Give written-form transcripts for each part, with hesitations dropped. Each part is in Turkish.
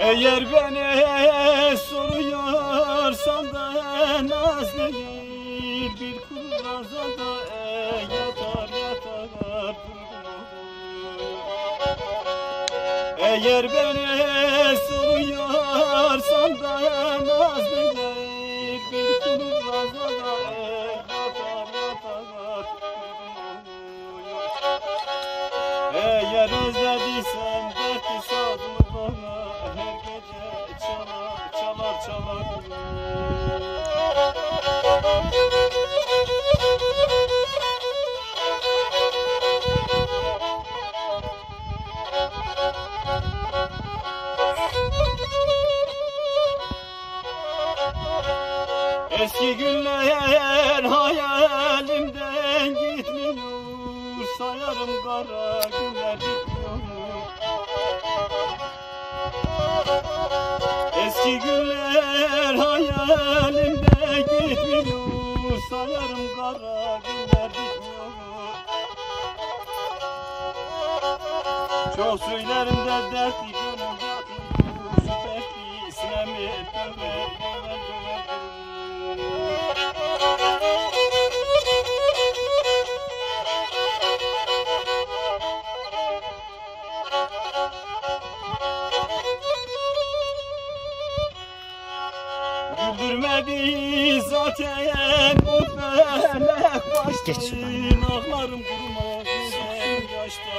Eğer beni soruyorsan da naz değil, bir kuraza da yatar yatar. Eğer beni soruyorsan da naz değil, bir kuraza da yatar yatar. Eğer özlediysen dertli sazını bana, her gece çalar çalar çalar. Eski günler hayalimden gitmiyor, sayarım kara günler bitmiyor. Eski günler hayalimden gitmiyor, sayarım kara günler bitmiyor. Çok söylerim de dertli gönlüm yatmıyor, şu dertli sinemi döver döver döver. Güldürmedi zaten bu felek başta, ağlarım kurumaz gözlerim yaşta.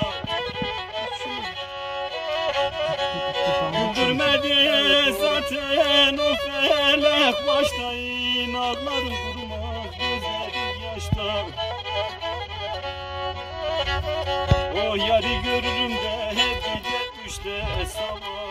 Güldürmedi zaten o felek başta, ağlarım kurumaz gözlerim yaşta. O yarı görürüm de hep gece 3'te sabah.